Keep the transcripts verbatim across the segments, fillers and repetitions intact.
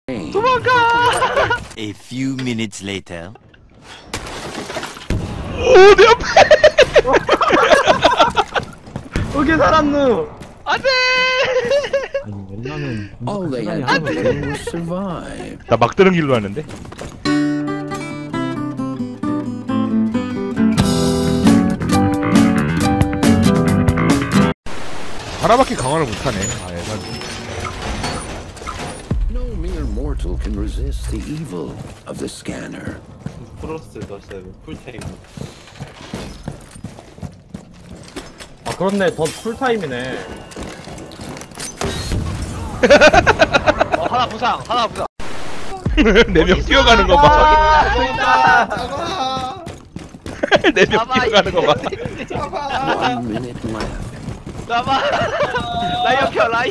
도망가! A few minutes later. 오, 내 앞에! 어떻게 살았노? 안돼! 아니 옛날엔 All they had to do was survive. 나 막다른 길로 왔는데? 하나밖에 강화를 못하네. 아, 얘가. No mere mortal can resist the evil of the scanner. 플러스 넣었어요. 풀타임. 아 그렇네 더 풀타임이네. 어, 하나 부상, 하나 부상. 네 명 뛰어가는 거 봐. 네 명 뛰어가는 거 봐. One minute left. 나봐. 라이어 켜, 라이어.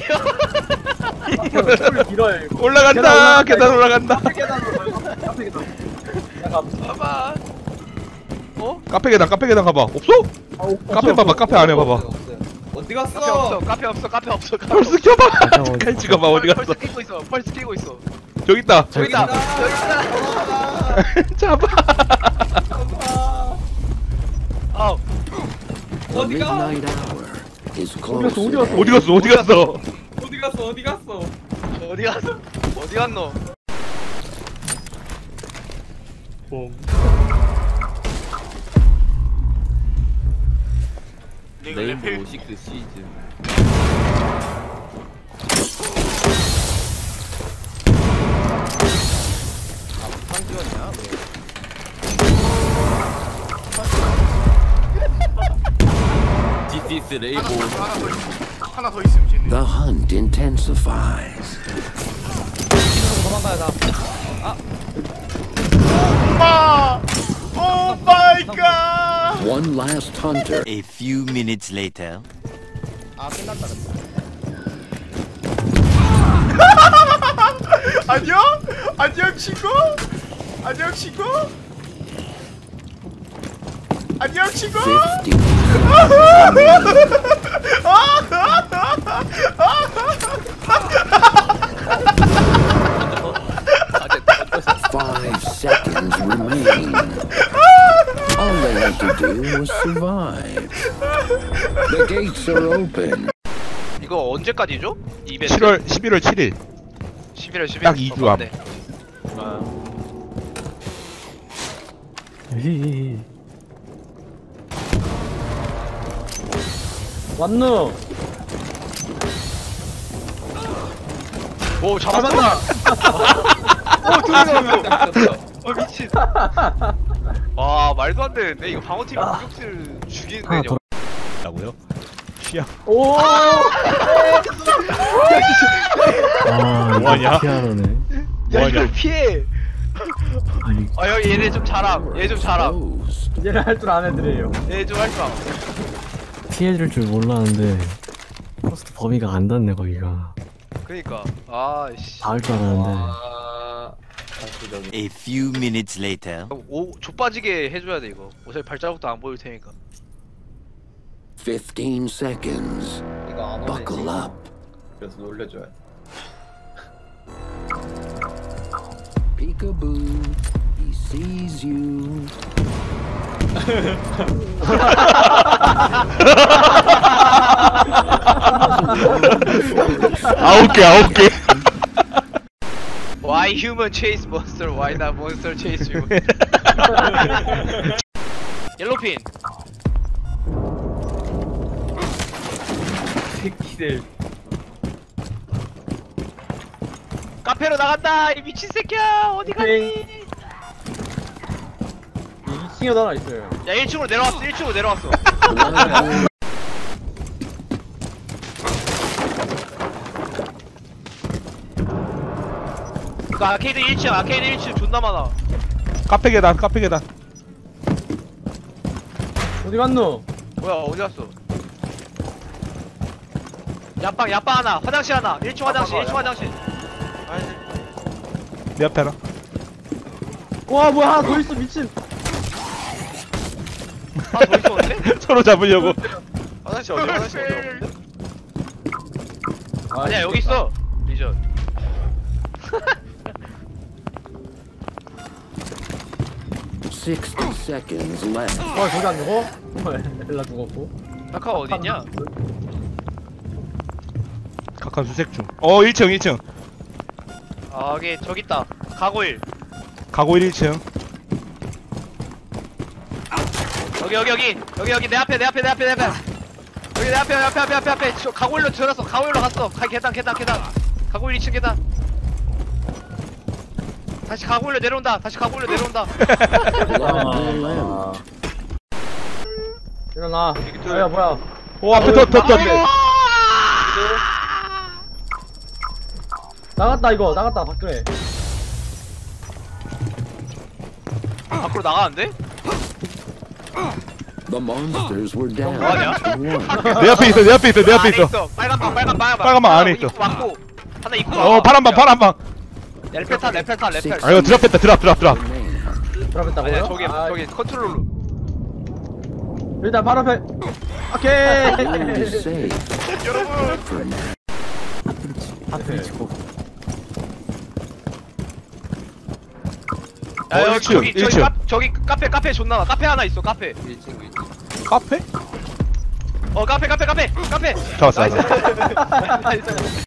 풀 길어요 이거. 올라간다. 계단 올라간다. 카페 계단. 잠깐. 나봐. 어? 카페 계단, 카페 계단 가봐. 없어? 아, 오, 카페 없어, 봐봐, 없어. 카페 안에 봐봐. 어디 카페 없어, 갔어? 카페 없어, 카페 없어, 카페 펄스 없어. 켜봐. 칼치 가봐. 어디 갔어? 펄스 끼고 있어, 펄스 끼고 있어. 저기 있다. 저기 있다, 저기 있다. 잡아. 아우, The 어디가? midnight hour is 어디 close. 갔어 어디 갔어? 어디 갔어? 어디 갔어? 어디 갔어? 어디 갔어? 어디 갔어? 어디 갔노? 레인보우 식스 시즌. 디스 레인보우. 하나 더 있으면 재밌네. The hunt intensifies. 엄마! 오 마이 갓! One last hunter. A few minutes later. 안녕? 안녕 친구? 안녕 친구? 안녕 친구? Fifty. Five seconds remain. All they had to do was survive. The gates are open. 이거 언제까지죠? 이벤트? 칠월 십일월 칠일. 십일월 십일. 딱 이 주 앞. 히히히. 왔노. 오 잡았다. 오 들어갔어. 어 미친. 와 말도 안 되는데 이거 방어팀이 공격수를 죽이는데 저거. 라고요? 취향. 오. 아 뭐하냐? 피아노네. 야 뭐하냐? 이걸 피해. 아니 아 여기 얘네 좀 잘함. 얘 좀 잘함. Closed. 얘는 할 줄 아는 애들이에요. 얘 좀 할 줄 알아. 피해줄 줄 몰랐는데 포스트 범위가 안 닿네 거기가. 그니까 아씨. 닿을 줄 알았는데. 아, 다시 저기. A few minutes later. 오 좆빠지게 해줘야 돼 이거. 어차피 발자국도 안 보일 테니까. Fifteen seconds. 이거 안 오네. Buckle up. 그래서 놀려줘야 돼. Peekaboo. He sees you. 아홉 개, 아홉 개. Why human chase monster? Why not monster chase you? 옐로핀. 새끼들. 카페로 나간다 이 미친 새끼야 어디 갔니? 이 층에도 하나 있어요. 야 일 층으로 내려왔어 일 층으로 내려왔어. 그 아케이드 일 층 아케이드 일 층 존나 많아. 카페 계단, 카페 계단. 어디 갔노? 뭐야 어디 갔어? 야빵 야빵 하나 화장실 하나 일 층 화장실 일 층 화장실. 내 앞에 하나. 와 뭐야 하나 더 있어 미친. 하나 더 있었는데? 서로 잡으려고. 화장실 어디 화장실 어디 없는데? 아니야 여기 있어 리전. sixty seconds left. 어 저기 안 죽어? 엘라 죽었고. 카카 어딨냐? 각한 수색 중. 어 일 층 일 층. 아 여기 저기 있다. 가고일. 가고 일 층. 여기 여기 여기 여기 여기 내 앞에 내 앞에 내 앞에 내 앞에. 여기 내 앞에 내 앞에 앞에 앞에 앞에. 저 가고일로 들어갔어. 가고일로 갔어. 가 계단 계단 계단. 가고일 이 층 계단. 다시 가고일로 내려온다. 다시 가고일로 내려온다. 아. 일어나. 아야 뭐야? 오 앞에 더더더 아이고! 나갔다 이거 나갔다 밖에. 밖으로 나가는데? The monsters were down 뭐하냐? to one. 내 앞에 있어 내 앞에 있어 내 앞에 안에 있어. 빨간 방 빨간 방 빨간 방 안에 입구 있어. 막고 하나 입구 어 파란 방 파란 방. 레펠타 레펠타 레펠. 아 이거 드랍했다 드랍 드랍 드랍. Remain. 들어갔다고요? 아니야 저기 아, 저기 컨트롤로. 일단 바로 앞에. Blue 오케이. is safe 여러분. for now. 하트리 치고. 야, 어, 여기 일 층, 저기 일 저기 층. 카, 저기 카페 카페 존나 많아. 카페 하나 있어 카페. 일 층 일 층. 카페? 어 카페 카페 카페 카페. 잡았어 나이스. 잡았어. 나이스.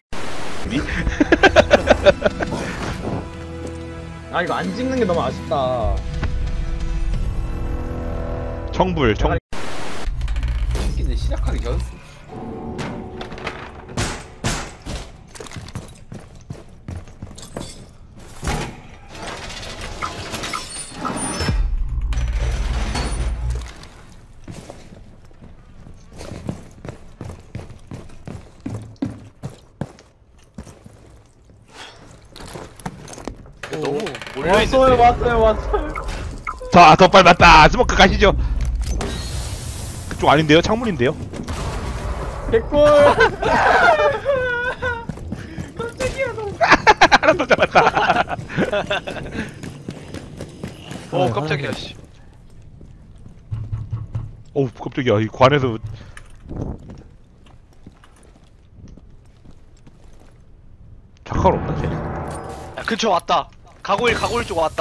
아 이거 안 찍는 게 너무 아쉽다. 청불 청. 시즌 시작하기 전. 너무 왔어요 몰려있는데. 왔어요 왔어요. 자 덧발 맞다. 스모크 가시죠. 그쪽 아닌데요? 창문인데요? 개꿀. 하나 더 잡았다. 어 깜짝이야 씨. 어우 깜짝이야 이 관에서. 작가로 없나 쟤? 야 근처 왔다. 가고일 가고일 쪽 왔다.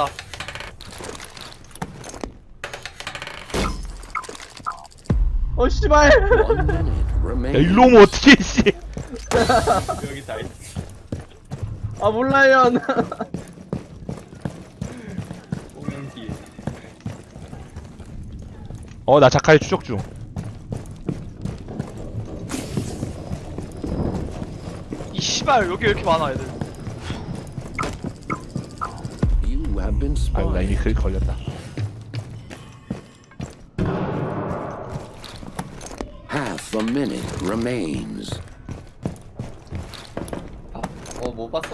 어 씨발. One minute 야 remains. 일로 오면 어떡해 씨. 여기 다 있어. 아 몰라요. 공룡 뒤에. 어 나 작가에 추적 중. 이 씨발 여기 왜 이렇게 많아 애들. You have been 아이고 나 이미 spotted. 그 걸렸다. Half a minute remains. 아, 어, 못 봤어?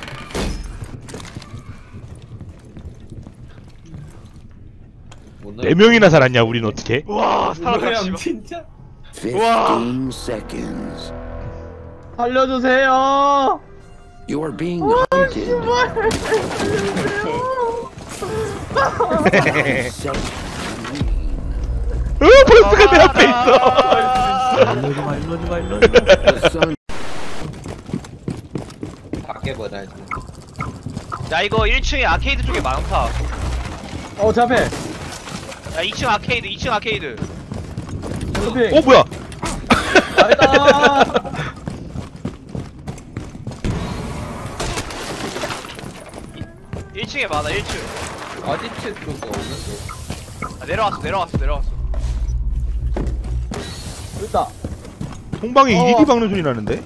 못 네 명이나 살았냐 우린 어떻게? 와 살았다 씨발. 진짜? Fifteen seconds. 살려주세요. You are being hunted. Seconds remain. 어 벌스가 내 앞에 있어. 일러지 마, 일러지 마, 일러지 마. The sun 밖에 보다지. 야 이거 일 층에 아케이드 쪽에 많다. 어 제 앞에. 야 이 층 아케이드 이 층 아케이드. 쇼핑. 어 뭐야? 나이다. 일 층에 많아 일 층. 아지트 쪽도 없는데. 아, 내려왔어 내려왔어 내려왔어. 됐다. 통방에 어. 이리디 박는 소리 나는데?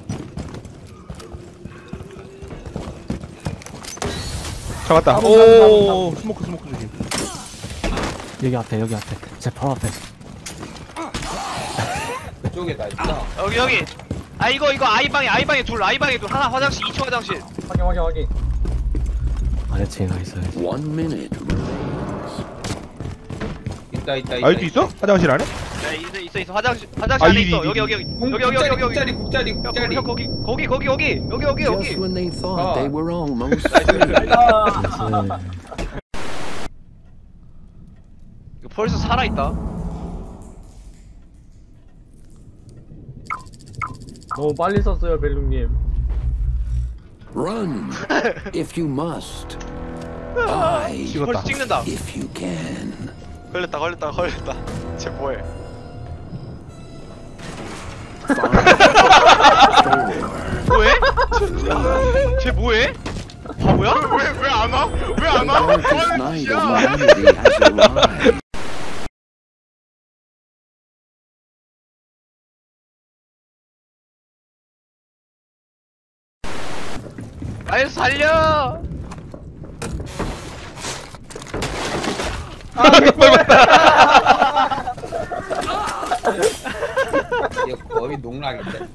잡았다. 나무, 오 나무, 나무. 스모크 스모크 조심. 여기 앞에, 여기 앞에. 제 바로 앞에. 그쪽에 다 있다. 여기 여기. 아 이거 이거 아이방에 아이방에 둘 아이방에 둘 하나 화장실 이 층 화장실. 확인 확인 확인. 아래층에 가 있어야지. one minute remains. 있다, 있다, 있다. 아이도 있어? 화장실 안에? 야 있어 있어 있어 화장실 화장실 아, 안에 이리, 있어 이리, 여기 여기 여기 국- 여기 여기 여기 여기 국자리, 여기. 국자리, 야, 국자리. 형 거기 거기 거기 여기 여기 여기 여기 Just when they thought Oh. they were almost 나이스. 이거 벌써 살아 있다. 너무 빨리 썼어요 벨룽님. run if you must. Hide 찍었다. 벌써 찍는다. if you can. 걸렸다 걸렸다 걸렸다. 쟤 뭐해? 뭐해? 쟤 뭐해? 바보야? 왜 왜 안 와? 왜 안 와? The darkest 뭐하는 night 짓이야? of humanity has arrived. 아유 살려! 이거 거의 농락인데.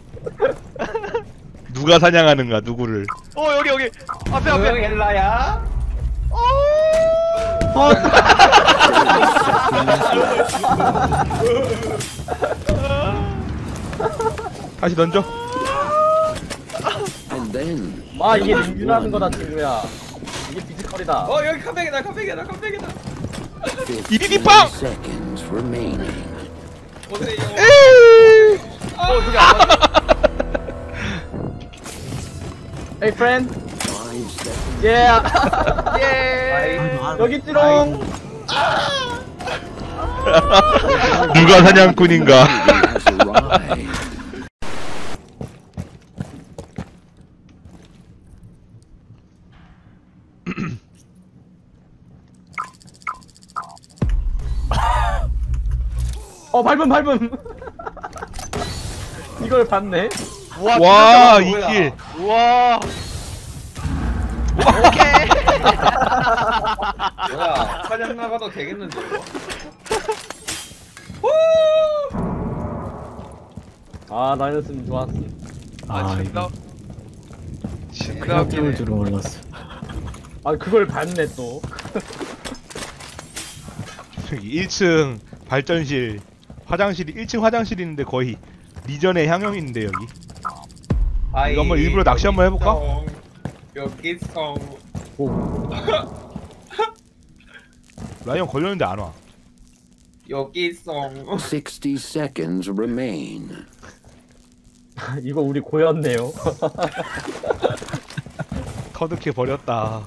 누가 사냥하는가 누구를. 어 여기 여기 앞에 응, 앞에. 엘라야. 다시 던져. And then 아 이게 링규라는 거다 친구야. 이게 피지컬이다. 어 여기 컴백이다 컴백이다 컴백이다. 이리리 빵! seconds remaining. 오세요. 어 저기 안 맞아. Hey friend. Five seconds. Yeah. 예. 여기 있지롱. 누가 사냥꾼인가. has arrived. 어 밟음 밟음. 이걸 봤네. 와, 와, 진짜 뭐야. 이길. 우와. 오케이. 뭐야 사냥 나가도 되겠는데 이거? 아 나이너스님 좋았음. 아, 아 존나. 이거 존나 그냥 웃기네. 띄울 줄은 몰랐어. 아 그걸 봤네 또. 일 층 발전실 화장실이 일 층 화장실이 있는데 거의 리전의 향형인데 여기. 아이, 이거 한번 일부러 낚시 한번 해볼까? 여기 성. 라이언 걸렸는데 안 와. 여기 성. Sixty seconds remain. 이거 우리 고였네요. 터득해 버렸다.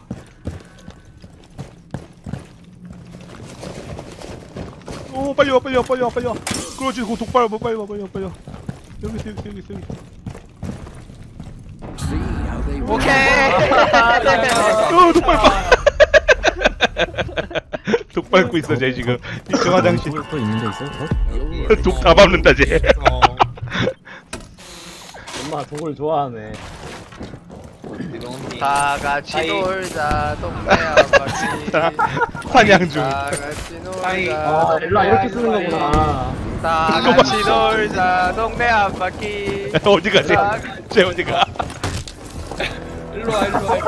오 빨리 와 빨리 와 빨리 와 빨리 와. 그렇지 그 독발 뭐 빨리 와 빨리 와 빨리 와. 여기 있어 여기 있어 여기 있어 여기 있어. See how they 오케이. 어 독발 봐. 독 밟고 있어 쟤 지금. 일 층 화장실. 또, 또 있는데 있어? 어? 독 다 밟는다 쟤. 엄마 독을 좋아하네. 다 같이 아이. 놀자 동네 아파트. 사냥 중. 다 같이 아이. 놀자. 아 엘라 이렇게 쓰는 거구나. 다 같이 놀자 동네 한 바퀴. 어디 가지? 다 쟤 어디 가? 일로 와 일로 와.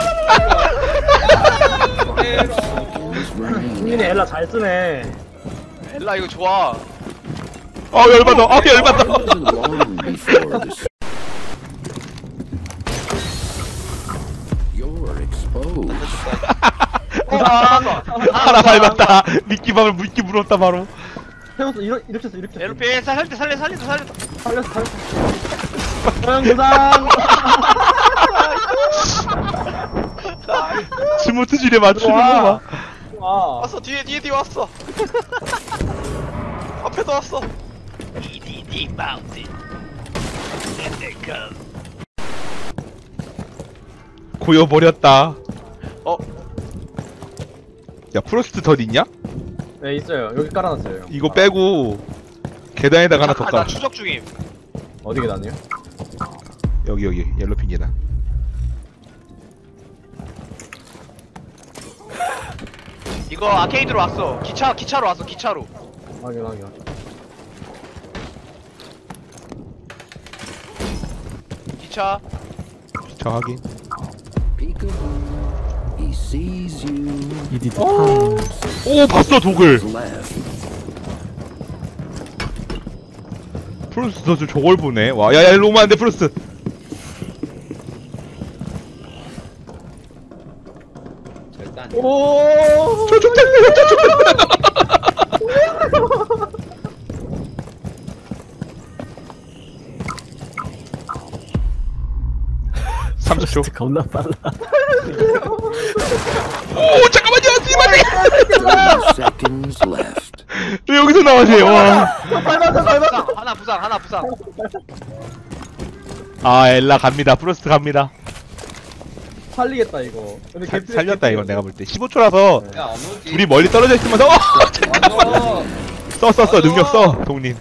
seconds remain. 승민이 엘라 잘 쓰네. 엘라 이거 좋아. 어 열받아. 어 열받아. Wasn't long before this. You're exposed. 하나 밟았다. 미끼밥을 미끼 물었다 바로. 태웠어 이렇게 이렇게 했어 이렇게. 했어. 에로페 살려 살려 살려 살려. 살렸어 살렸어. 서영 부상. 스무트 질에 맞추는 거 봐. 와. 왔어 뒤에 뒤에 뒤에 왔어. 앞에도 왔어. 디디디 마운틴. 고여버렸다. 어? 야 프로스트 덧 있냐? 네 있어요. 여기 깔아놨어요. 형. 이거 빼고 계단에다가 하나 더 잠깐, 나 깔아. 추적 중임. 어디 계단이요? 여기 여기 옐로핀 계단. 이거 아케이드로 왔어. 기차 기차로 왔어. 기차로. 확인 확인. 확인. 기차. 저 확인. Peekaboo. He sees you. 이디디 판. 오 봤어 독을. Left. 프로스트 덧을 저걸 보네. 와 야야 일로 오면 안돼 프로스트. 절단. 오. 저 좋다. 삼십 초. 겁나 빨라. 오 잠깐만요 씨발이. thirty seconds left. 왜 여기서 나와세요? 와. 부상 하나 부상 하나 부상. 아 엘라 갑니다. 프로스트 갑니다. 살리겠다 이거. 근데 살, 개피- 살렸다 이건 내가 볼 때. 십오 초라서 야, 안 오지. 둘이 멀리 떨어져 있으면서 어! 맞아. 써 써 써 능력 써 동님.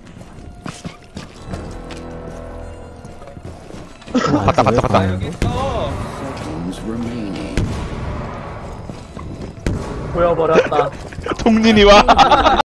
갔다 갔다 갔다. 여기 있어. Seconds remaining. 보여버렸다. 동진이 와.